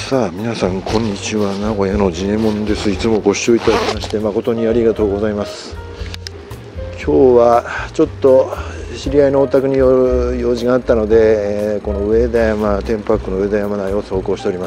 さあ皆さんこんにちは、名古屋のジエモンです。いつもご視聴いただきまして誠にありがとうございます。今日はちょっと知り合いのお宅に用事があったので、この上田山テンパックの上田山内を走行しております。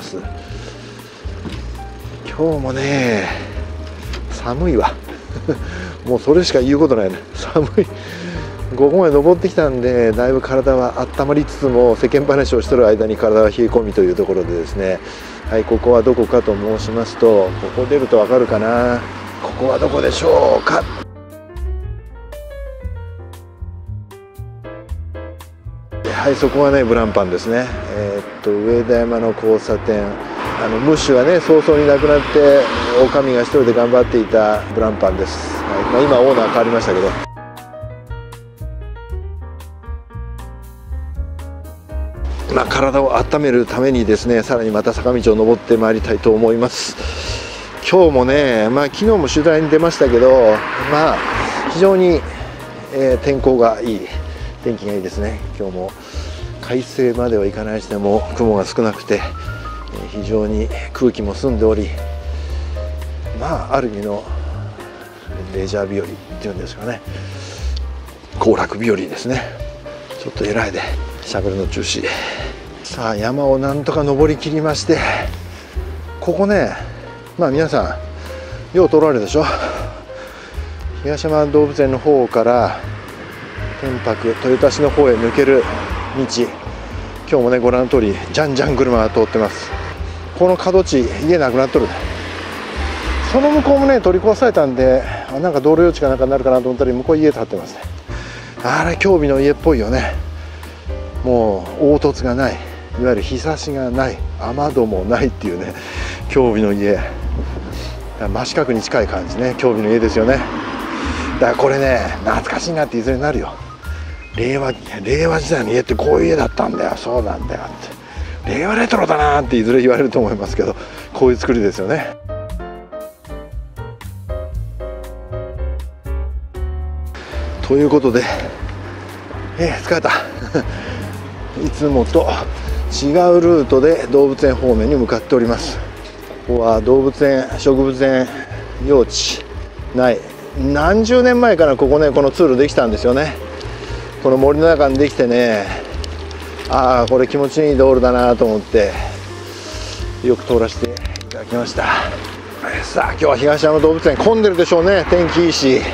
今日もね寒いわもうそれしか言うことないね。寒い。ここまで登ってきたんでだいぶ体は温まりつつも、世間話をしてる間に体は冷え込みというところでですね、はい、ここはどこかと申しますと、ここ出るとわかるかな。ここはどこでしょうか。はい、そこはねブランパンですね。上田山の交差点、ムッシュがね早々に亡くなって女将が一人で頑張っていたブランパンです。はい、今オーナー変わりましたけど、体を温めるためにですね、さらにまた坂道を登ってまいりたいと思います。今日もね、昨日も取材に出ましたけど、非常に、天候がいい、天気がいいですね。今日も快晴まではいかないしても雲が少なくて、非常に空気も澄んでおり、ある意味のレジャー日和っていうんですかね、行楽日和ですね。ちょっと偉いでしゃべるの中止。さあ山をなんとか登りきりまして、ここね皆さんよう通られるでしょ。東山動物園の方から天白豊田市の方へ抜ける道、今日もねご覧の通りじゃんじゃん車が通ってます。この角地家なくなっとる。その向こうもね取り壊されたんで、なんか道路用地かなんかになるかなと思ったら向こう家建ってますね。あれ興味の家っぽいよね。もう凹凸がない、いわゆる日差しがない、雨戸もないっていうね、興味の家、真四角に近い感じね、興味の家ですよね。だからこれね懐かしいなっていずれになるよ。令和時代の家ってこういう家だったんだよ、そうなんだよって、令和レトロだなっていずれ言われると思いますけど、こういう作りですよね。ということで、疲れたいつもと違うルートで動物園方面に向かっております。ここは動物園植物園用地内、何十年前からここねこの通路できたんですよね。この森の中にできてね、これ気持ちいい道路だなと思ってよく通らせていただきました。さあ今日は東山動物園混んでるでしょうね。天気いいし、ジ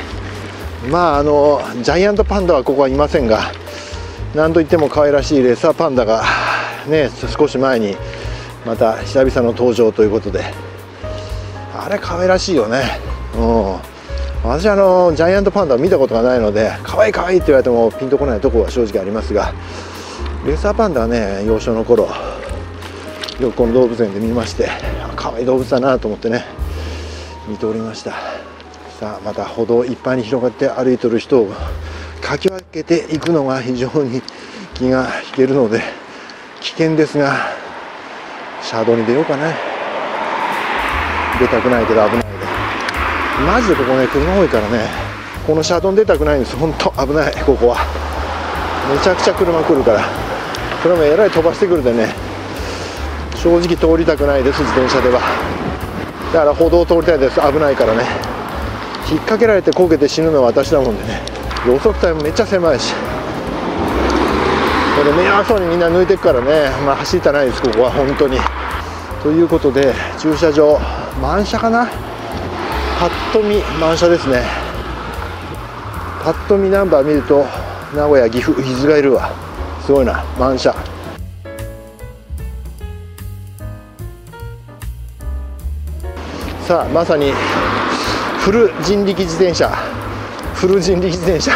ャイアントパンダはここはいませんが、なんといっても可愛らしいレッサーパンダがね少し前にまた久々の登場ということで、あれ可愛らしいよね。私ジャイアントパンダを見たことがないので、可愛い可愛いって言われてもピンとこないところは正直ありますが、レッサーパンダはね幼少の頃よくこの動物園で見まして、可愛い動物だなと思ってね見ておりました。さあまた歩道いっぱいに広がって歩いてる人をかき分けていくのが非常に気が引けるので危険ですが、車道に出ようかね。出たくないけど危ないで、マジでここね車多いからね、この車道に出たくないんです。本当危ない。ここはめちゃくちゃ車来るから、それもえらい飛ばしてくるでね、正直通りたくないです、自転車では。だから歩道を通りたいです。危ないからね。引っ掛けられてこけて死ぬのは私だもんでね、路側帯もめっちゃ狭いし、これ迷惑そうにみんな抜いていくからね、走りたないです、ここは本当に。ということで駐車場満車かな。パッと見満車ですね。パッと見ナンバー見ると名古屋、岐阜、伊豆がいるわ。すごいな、満車。さあまさにフル人力自転車、普通の自転車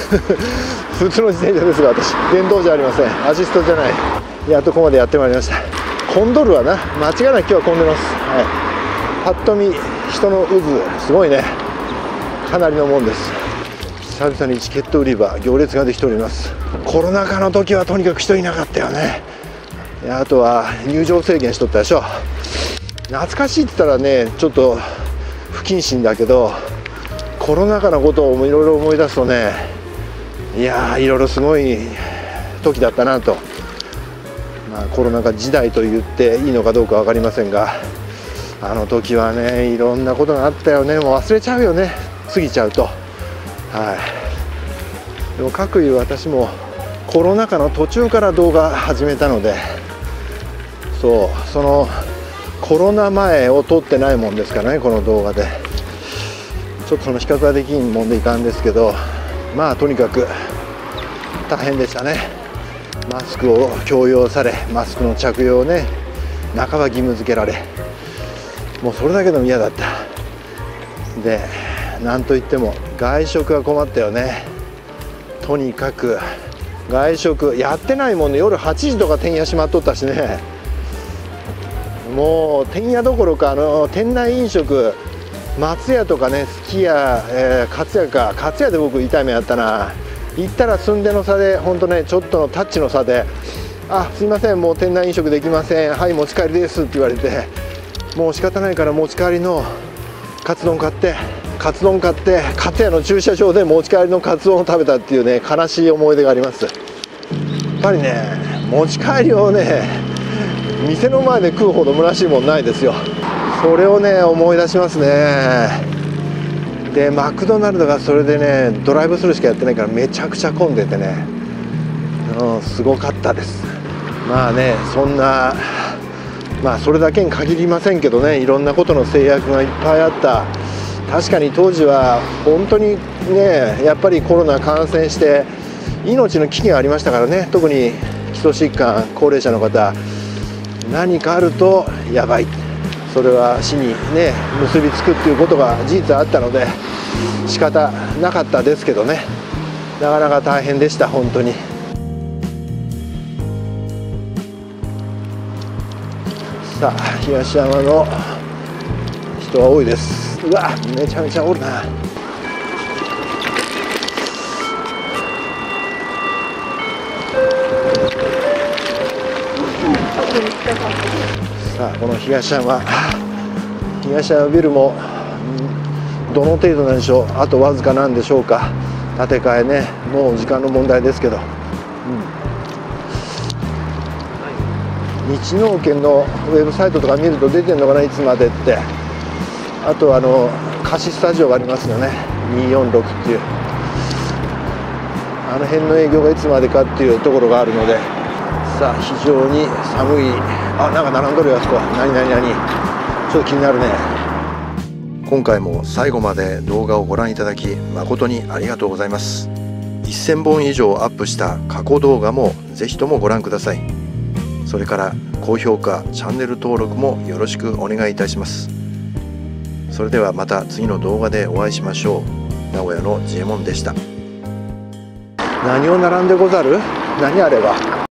ですが、私電動じゃありません、アシストじゃない。やっとここまでやってまいりました。混んどるわな、間違いなく今日は混んでます。パッと見人の渦すごいね、かなりのもんです。久々にチケット売り場行列ができております。コロナ禍の時はとにかく人いなかったよね。あとは入場制限しとったでしょ。懐かしいって言ったらねちょっと不謹慎だけど、コロナ禍のことをいろいろ思い出すとね、いやーいろいろすごい時だったなと。 コロナ禍時代と言っていいのかどうか分かりませんが、あの時はねいろんなことがあったよね。もう忘れちゃうよね、過ぎちゃうと。でもかくいう私もコロナ禍の途中から動画始めたので、そのコロナ前を撮ってないもんですからね、この動画でちょっとその比較はできんもんでいかんですけど、とにかく大変でしたね。マスクを強要され、マスクの着用をね半ば義務付けられ、もうそれだけでも嫌だった。でなんといっても外食は困ったよね。とにかく外食やってないもんね。夜8時とか店屋閉まっとったしね、もう店屋どころか店内飲食、松屋とかね、すき家、かつやで僕痛い目あったな。行ったら寸出の差で、ほんとねちょっとのタッチの差で「あ、すいません、もう店内飲食できません、はい持ち帰りです」って言われて、もう仕方ないから持ち帰りのカツ丼買って、かつやの駐車場で持ち帰りのカツ丼を食べたっていうね悲しい思い出があります。やっぱりね持ち帰りをね店の前で食うほど虚しいもんないですよ。それをね思い出しますね。でマクドナルドがそれでねドライブスルーしかやってないからめちゃくちゃ混んでてね、すごかったです。そんなそれだけに限りませんけどね、いろんなことの制約がいっぱいあった。確かに当時は本当にねやっぱりコロナ感染して命の危機がありましたからね。特に基礎疾患、高齢者の方、何かあるとやばい、それは死にね結びつくっていうことが事実あったので仕方なかったですけどね、なかなか大変でした本当に。さあ東山の人は多いです。うわ、めちゃめちゃおるな。さあこの東山ビルもどの程度なんでしょう。あとわずかなんでしょうか。建て替えね、もう時間の問題ですけど、日農研のウェブサイトとか見ると出てるのかな、いつまでって。あと貸しスタジオがありますよね、246っていう、あの辺の営業がいつまでかっていうところがあるので、さあ非常に寒い。なんか並んどるよあそこ。何ちょっと気になるね。今回も最後まで動画をご覧いただき誠にありがとうございます。1000本以上アップした過去動画もぜひともご覧ください。それから高評価、チャンネル登録もよろしくお願いいたします。それではまた次の動画でお会いしましょう。名古屋のジエモンでした。何を並んでござる？何あれは。